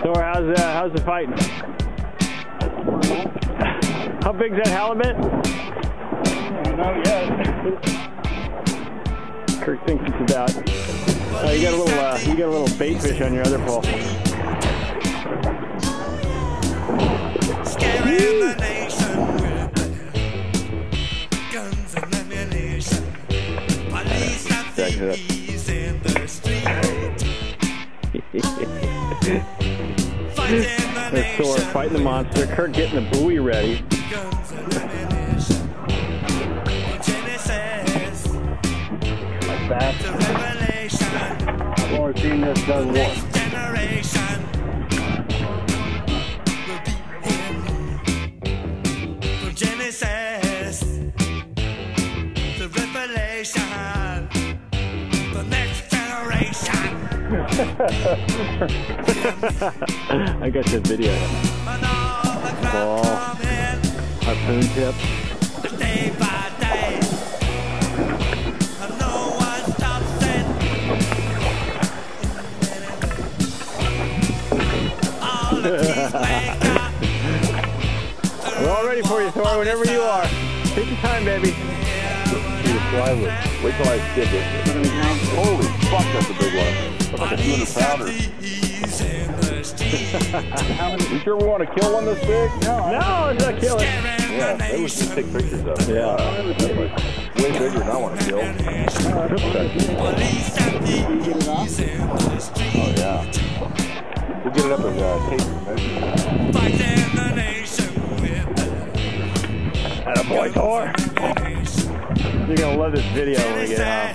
Thor, how's the fighting? How big's that halibut? Not yet. Kirk thinks it's about. Oh, you got a little bait fish on your other pole. Scaring the nation with guns and ammunition. Police and thieves in the street. There's Thor fighting the monster. Kirk getting the buoy ready. Guns and ammunition. Genesis. Like that. The revelation. I've only seen this done once. Next generation will be him. From Genesis to Revelation. The next generation. I got the video. Ball, harpoon tip. Day by day, and no one stops it. All the peacemaker. We're all ready for you, Thor, whenever you are. Take your time, baby. See the plywood. Wait till I stick it. Holy fuck, that's a big one. Looks like a 200 pounder. You sure we want to kill one this big? No, it's not killing. Yeah, maybe we should take pictures of it. Yeah. Way bigger than I want to kill. Oh, yeah. We'll get it up and tape it. Attaboy, Thor. You're going to love this video when we get out.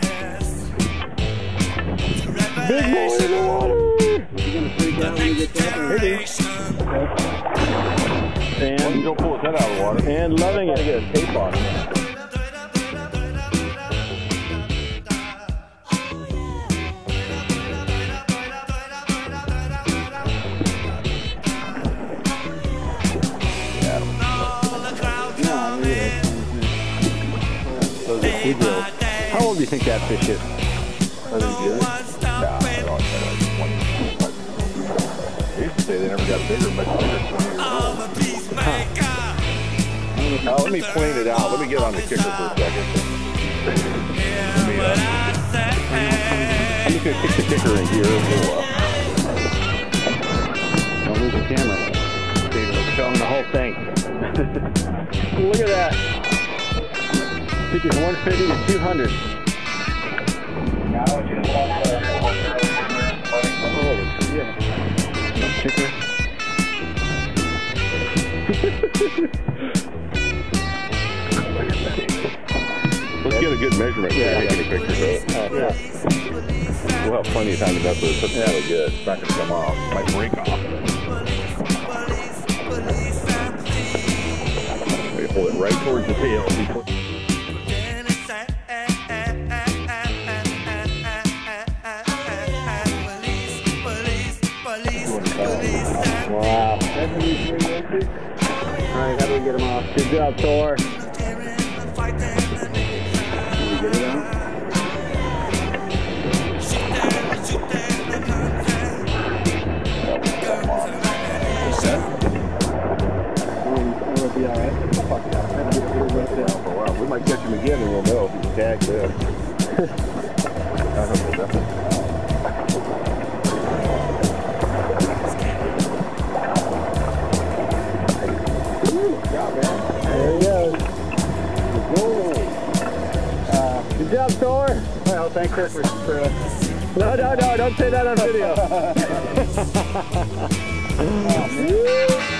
Big boy in the water! You're going to freak out when you get that? Maybe. And don't pull his head out of the water. And loving it. Get a tape on it. How old do you think that fish is? I think it is. Nah, I don't know. They used to say they never got bigger, much bigger. 20 years old. Let me plane it out. Let me get on the kicker for a second. I'm just going to kick the kicker in here. Don't lose the camera. Show them the whole thing. Look at that. I think it's 150 to 200. Kicker. Let's get a good measurement. Yeah, Get a picture of it. Yeah. We'll have plenty of time to mess with it. It's really good. It's not going to come off. It might break off. We hold it right towards the tail. Wow. Alright, how do we get him off? Good job, Thor. Did we get it out? We'll be alright. We might catch him again and we'll know if he's tagged in. There he goes. Good job, Thor. Well, thanks for No, don't say that on video.